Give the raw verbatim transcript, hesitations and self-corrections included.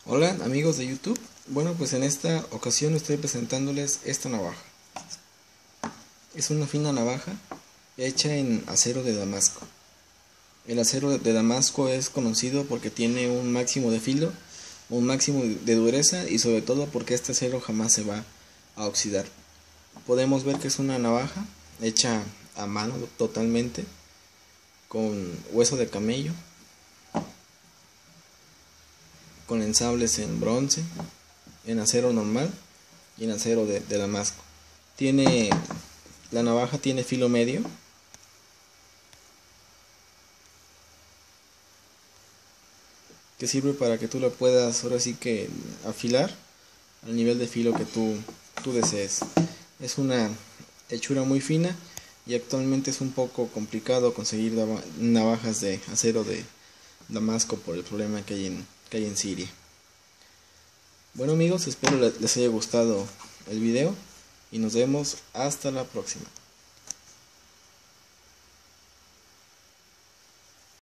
Hola amigos de YouTube, bueno pues en esta ocasión estoy presentándoles esta navaja. Es una fina navaja hecha en acero de Damasco. El acero de Damasco es conocido porque tiene un máximo de filo, un máximo de dureza y sobre todo porque este acero jamás se va a oxidar. Podemos ver que es una navaja hecha a mano totalmente, con hueso de camello, con ensambles en bronce, en acero normal y en acero de, de Damasco. Tiene, la navaja tiene filo medio, que sirve para que tú la puedas ahora sí que afilar al nivel de filo que tú, tú desees. Es una hechura muy fina y actualmente es un poco complicado conseguir navajas de acero de Damasco por el problema que hay en, que hay en Siria. Bueno amigos, espero les haya gustado el video y nos vemos hasta la próxima.